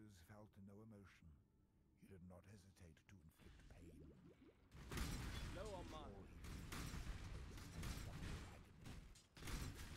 others felt no emotion. He did not hesitate to inflict pain. No on mine. All he did was agony.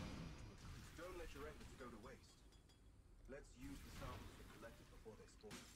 Don't let your efforts go to waste. Let's use the samples we collected before they spawn.